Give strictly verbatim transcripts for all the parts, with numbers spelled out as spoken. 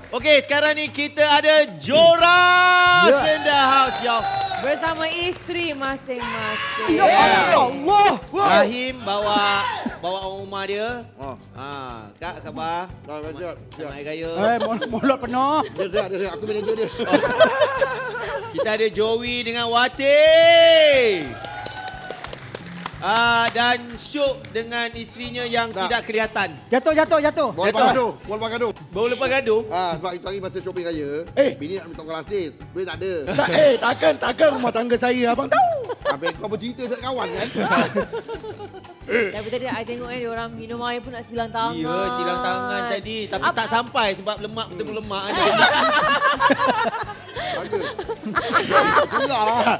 Okey, sekarang ni kita ada Joras yeah. in the house, y'all. Bersama isteri masing-masing. Ya yeah. Allah. Rahim bawa bawa orang rumah dia. Oh. Ha, Kak, khabar? Dah, siap. Selamat Hari Raya. Eh, mulut penuh. Dia siap, dia siap. Aku manager dia. Kita ada Joey dengan Wati. Ah, dan Syuk dengan isterinya yang tak. tidak kelihatan. Jatuh, jatuh, jatuh. Bawa lepas gaduh. Bawa lepas gaduh. Baru lepas gaduh? Ah, sebab itu hari masa shopping raya. Eh. Bini nak minta kau lasin. Duit tak ada. Tak, eh, takkan, takkan rumah tangga saya. Abang tahu. Habis kau bercerita dengan kawan kan? Tapi tadi I tengok kan, orang minum air pun nak silang tangan. Ya, silang tangan tadi. Tapi Ap tak sampai sebab lemak bertemu lemak. Bagus. Pula lah.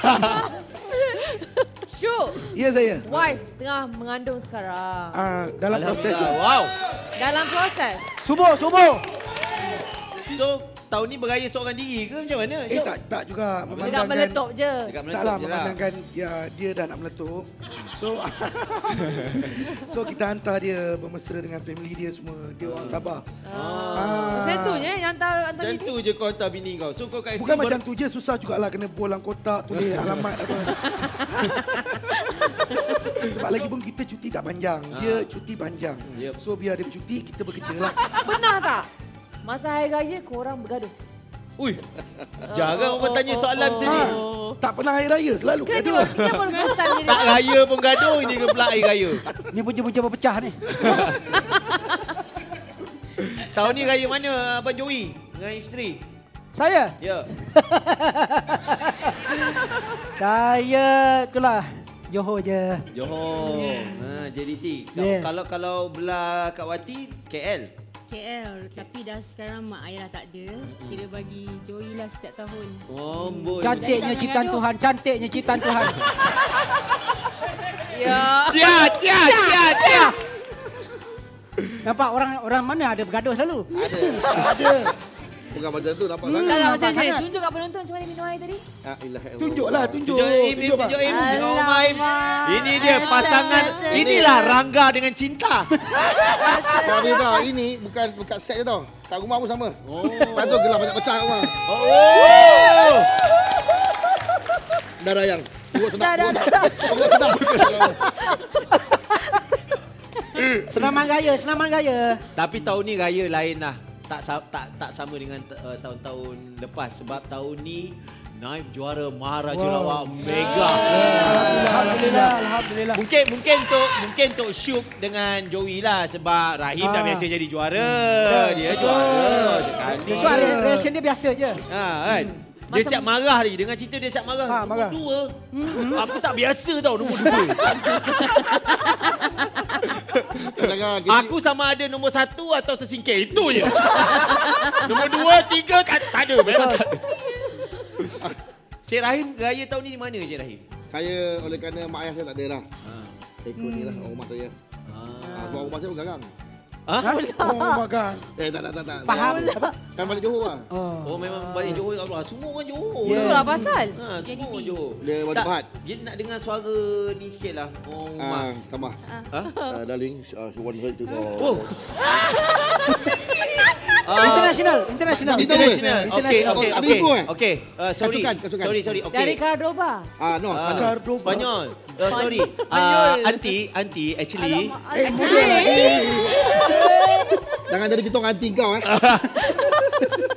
Syuk. Ya, saya. Wife tengah mengandung sekarang. Ah, dalam proses. Wow. Dalam proses. Subuh, subuh. So, tahun ni beraya seorang diri ke macam mana? Eh, tak tak juga. Dekat meletup je. Dekat Tak lah, je memandangkan ya, dia dah nak meletup. So, so kita hantar dia bermesra dengan family dia semua. Dia orang Sabah. Ah. Ah. Macam tu je yang hantar hantar Macam bini. tu je kau hantar bini kau. So kau kat Bukan macam tu je, susah jugalah kena bolang kotak, tulis alamat apa. Sebab lagi pun kita cuti tak panjang. Dia cuti panjang. Yep. So biar dia bercuti, kita bekerja lah. Benar tak? Masa Hari Raya korang bergaduh. Ui. Jarang orang tanya soalan macam ni. Tak pernah hari raya, selalu Kan dia gaduh. baru- dia baru pesan je. Tak raya pun gaduh, ini ke pula hari raya. Ni punca-punca berpecah ni. Tahun ni raya mana Abang Joey dengan isteri? Saya? Ya. Saya itulah Johor je. Johor. Ha, J D T. Yeah. Kalau kalau belah Kak Wati, K L. K L, tapi dah sekarang mak ayah dah tak ada. Kira bagi Joey lah setiap tahun. Oh, boy. Cantiknya ciptaan Tuhan, cantiknya ciptaan Tuhan. Ya. Cia, cia, cia, cia. Nampak orang orang mana ada bergaduh selalu? Ada. Ada. Bukan macam tu nampak Hmm. sangat. Tak nak nampak macam ni. sangat. Tunjuk kat penonton macam mana minum air tadi. Ah, ilah, ilah. Tunjuklah, tunjuk. Tunjuk Im, Im, tunjuk Im. Tengok rumah Im. Ini dia pasangan. Inilah Rangga dengan Cinta. Kau ni tau, ini bukan dekat set je tau. Kat rumah pun sama. Oh. Lepas tu gelap banyak pecah kat rumah. Oh. Dah dah yang. Turut sedap. Dah, dah, Turut sedap. Senaman raya, senaman raya. Tapi tahun ni raya lain lah. Tak tak tak sama dengan uh, tahun-tahun lepas sebab tahun ni naib juara Maharaja Wow. Lawak Mega. Alhamdulillah, alhamdulillah. Mungkin mungkin untuk mungkin untuk Syuk dengan Joey lah sebab Rahim dah Ah. biasa jadi juara. Betul. Dia juara sekali. So reaction dia biasa je. Ha kan. Dia Masa- siap marah lagi. Dengan cerita dia siap marah. Ha, marah. Nombor dua. Aku tak biasa tau nombor dua. Aku sama ada nombor satu atau tersingkir. Itu je. Nombor dua, tiga tak, tak ada. Memang tak ada. Cik Rahim, raya tahun ni di mana Cik Rahim? Saya oleh kerana mak ayah saya tak ada dah. Ha. Saya ikut ni lah orang rumah saya. Ha. Ah, sebab orang rumah saya pun garang. Ha? Oh, makan. Eh tak tak tak tak. Faham. Kan balik Johor lah. Oh memang balik Johor kat luar. Semua orang Johor. Yeah. Itulah pasal. Ha, semua orang Johor. Dia wajib Tak, Pahat. Dia nak dengar suara ni sikit lah. Oh, rumah. Ah, tambah. Ha? Ah, darling, uh, she want her to go. Oh. International, international. International. Okey, Oh, okey, tak ada okey. info, eh? Okey. Uh, sorry. Kacaukan, kacaukan. Sorry, sorry. Okey. Dari Cordoba. Ah, no, Ah, Spanyol. Spanyol. Oh, sorry. Spanyol. Uh, aunty, aunty actually. Eh, Actually. Jangan jadi kita orang anti kau eh.